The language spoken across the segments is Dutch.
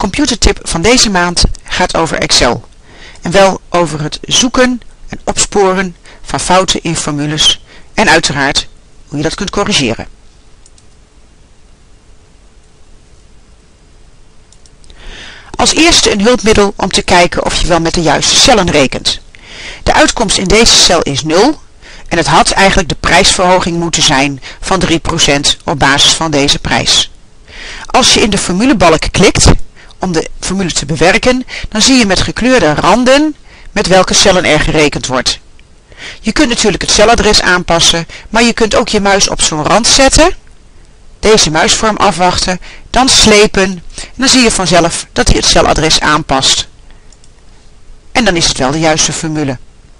computertip van deze maand gaat over Excel. En wel over het zoeken en opsporen van fouten in formules en uiteraard hoe je dat kunt corrigeren. Als eerste een hulpmiddel om te kijken of je wel met de juiste cellen rekent. De uitkomst in deze cel is 0 en het had eigenlijk de prijsverhoging moeten zijn van 3% op basis van deze prijs. Als je in de formulebalk klikt om de formule te bewerken, dan zie je met gekleurde randen met welke cellen er gerekend wordt. Je kunt natuurlijk het celadres aanpassen, maar je kunt ook je muis op zo'n rand zetten, deze muisvorm afwachten, dan slepen en dan zie je vanzelf dat hij het celadres aanpast. En dan is het wel de juiste formule.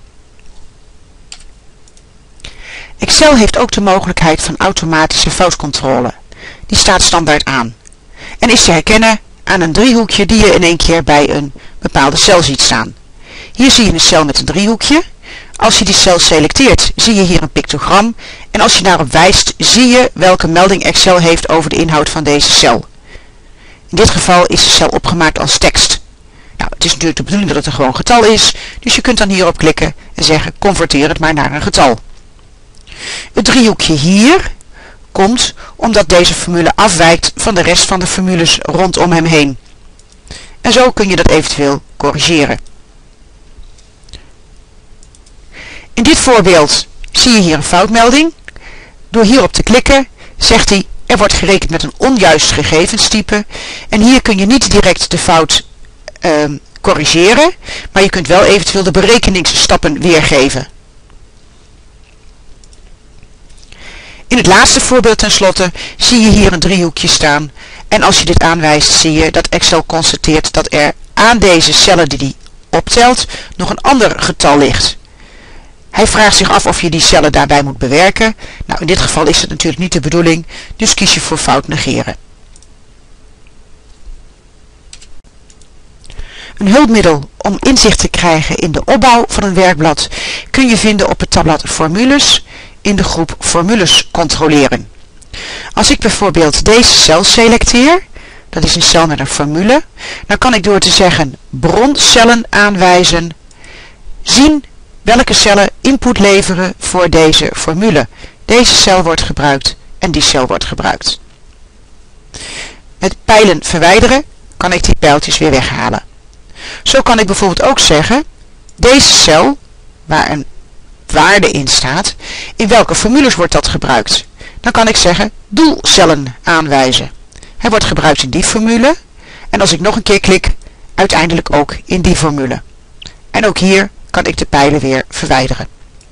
Excel heeft ook de mogelijkheid van automatische foutcontrole. Die staat standaard aan. En is te herkennen aan een driehoekje die je in één keer bij een bepaalde cel ziet staan. Hier zie je een cel met een driehoekje. Als je die cel selecteert, zie je hier een pictogram. En als je daarop wijst, zie je welke melding Excel heeft over de inhoud van deze cel. In dit geval is de cel opgemaakt als tekst. Nou, het is natuurlijk de bedoeling dat het een gewoon getal is, dus je kunt dan hierop klikken en zeggen converteer het maar naar een getal. Het driehoekje hier komt omdat deze formule afwijkt van de rest van de formules rondom hem heen. En zo kun je dat eventueel corrigeren. In dit voorbeeld zie je hier een foutmelding. Door hierop te klikken zegt hij er wordt gerekend met een onjuist gegevenstype. En hier kun je niet direct de fout corrigeren, maar je kunt wel eventueel de berekeningsstappen weergeven. In het laatste voorbeeld tenslotte zie je hier een driehoekje staan. En als je dit aanwijst zie je dat Excel constateert dat er aan deze cellen die hij optelt nog een ander getal ligt. Hij vraagt zich af of je die cellen daarbij moet bewerken. Nou, in dit geval is het natuurlijk niet de bedoeling, dus kies je voor fout negeren. Een hulpmiddel om inzicht te krijgen in de opbouw van een werkblad kun je vinden op het tabblad Formules in de groep Formules controleren. Als ik bijvoorbeeld deze cel selecteer, dat is een cel met een formule, dan kan ik door te zeggen broncellen aanwijzen, zien welke cellen input leveren voor deze formule. Deze cel wordt gebruikt en die cel wordt gebruikt. Met pijlen verwijderen kan ik die pijltjes weer weghalen. Zo kan ik bijvoorbeeld ook zeggen, deze cel, waar een waarde in staat, in welke formules wordt dat gebruikt? Dan kan ik zeggen doelcellen aanwijzen. Hij wordt gebruikt in die formule en als ik nog een keer klik, uiteindelijk ook in die formule. En ook hier kan ik de pijlen weer verwijderen.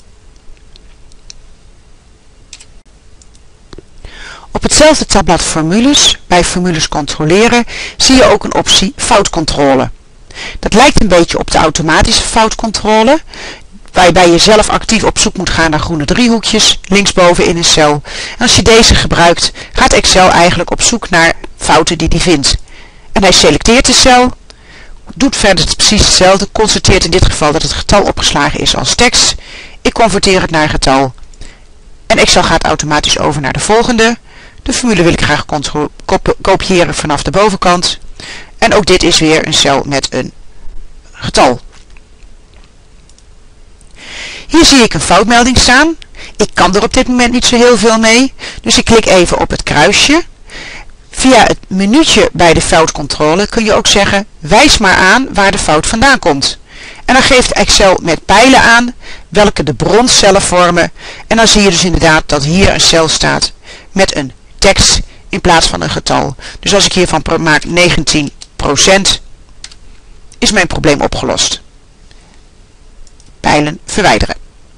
Op hetzelfde tabblad Formules, bij Formules controleren, zie je ook een optie foutcontrole. Dat lijkt een beetje op de automatische foutcontrole, waarbij je zelf actief op zoek moet gaan naar groene driehoekjes linksboven in een cel. En als je deze gebruikt, gaat Excel eigenlijk op zoek naar fouten die hij vindt. En hij selecteert de cel, doet verder precies hetzelfde, constateert in dit geval dat het getal opgeslagen is als tekst. Ik converteer het naar getal. En Excel gaat automatisch over naar de volgende. De formule wil ik graag kopiëren vanaf de bovenkant. En ook dit is weer een cel met een getal. Hier zie ik een foutmelding staan. Ik kan er op dit moment niet zo heel veel mee. Dus ik klik even op het kruisje. Via het menuutje bij de foutcontrole kun je ook zeggen, wijs maar aan waar de fout vandaan komt. En dan geeft Excel met pijlen aan welke de broncellen vormen. En dan zie je dus inderdaad dat hier een cel staat met een tekst in plaats van een getal. Dus als ik hiervan maak 19%, is mijn probleem opgelost. Pijlen verwijderen.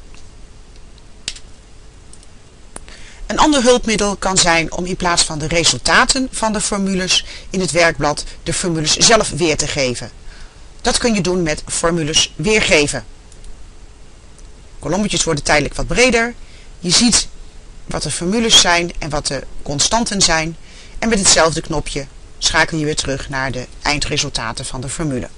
Een ander hulpmiddel kan zijn om in plaats van de resultaten van de formules in het werkblad de formules zelf weer te geven. Dat kun je doen met formules weergeven. Kolommetjes worden tijdelijk wat breder. Je ziet wat de formules zijn en wat de constanten zijn. En met hetzelfde knopje schakel je weer terug naar de eindresultaten van de formule.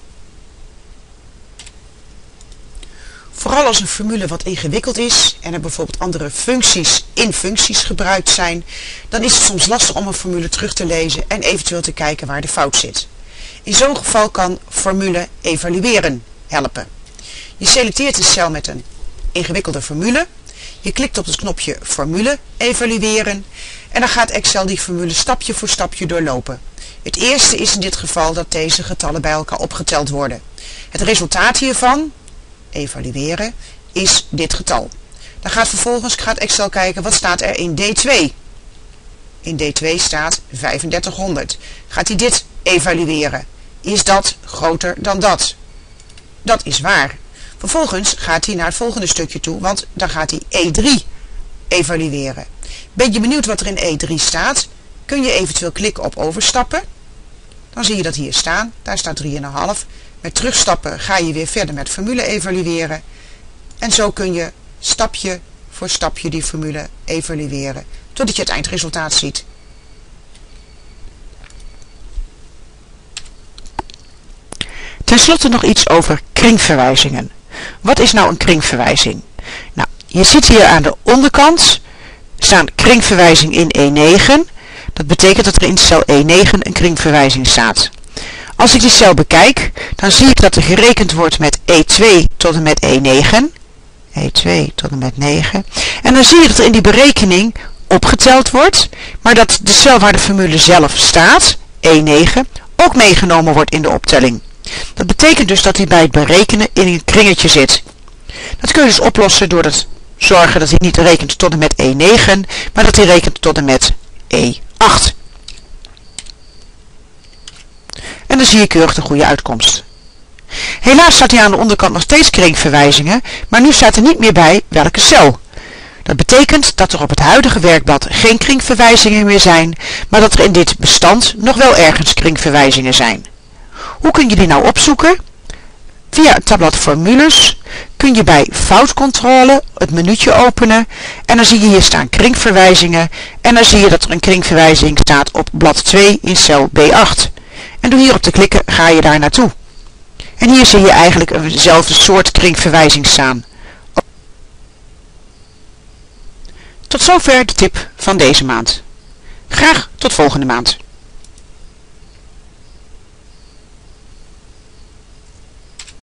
Vooral als een formule wat ingewikkeld is en er bijvoorbeeld andere functies in functies gebruikt zijn, dan is het soms lastig om een formule terug te lezen en eventueel te kijken waar de fout zit. In zo'n geval kan formule evalueren helpen. Je selecteert een cel met een ingewikkelde formule. Je klikt op het knopje formule evalueren en dan gaat Excel die formule stapje voor stapje doorlopen. Het eerste is in dit geval dat deze getallen bij elkaar opgeteld worden. Het resultaat hiervan, evalueren, is dit getal. Dan vervolgens gaat Excel kijken wat staat er in D2. In D2 staat 3500. Gaat hij dit evalueren? Is dat groter dan dat? Dat is waar. Vervolgens gaat hij naar het volgende stukje toe, want dan gaat hij E3 evalueren. Ben je benieuwd wat er in E3 staat? Kun je eventueel klikken op overstappen. Dan zie je dat hier staan. Daar staat 3,5. Met terugstappen ga je weer verder met formule evalueren. En zo kun je stapje voor stapje die formule evalueren, totdat je het eindresultaat ziet. Ten slotte nog iets over kringverwijzingen. Wat is nou een kringverwijzing? Nou, je ziet hier aan de onderkant staan kringverwijzing in E9. Dat betekent dat er in cel E9 een kringverwijzing staat. Als ik die cel bekijk, dan zie ik dat er gerekend wordt met E2 tot en met E9. E2 tot en met 9. En dan zie je dat er in die berekening opgeteld wordt, maar dat de cel waar de formule zelf staat, E9, ook meegenomen wordt in de optelling. Dat betekent dus dat hij bij het berekenen in een kringetje zit. Dat kun je dus oplossen door te zorgen dat hij niet rekent tot en met E9, maar dat hij rekent tot en met E8. En dan zie je keurig de goede uitkomst. Helaas staat hier aan de onderkant nog steeds kringverwijzingen, maar nu staat er niet meer bij welke cel. Dat betekent dat er op het huidige werkblad geen kringverwijzingen meer zijn, maar dat er in dit bestand nog wel ergens kringverwijzingen zijn. Hoe kun je die nou opzoeken? Via het tabblad formules kun je bij foutcontrole het menuutje openen en dan zie je hier staan kringverwijzingen en dan zie je dat er een kringverwijzing staat op blad 2 in cel B8. En door hierop te klikken ga je daar naartoe. En hier zie je eigenlijk eenzelfde soort kringverwijzing staan. Tot zover de tip van deze maand. Graag tot volgende maand.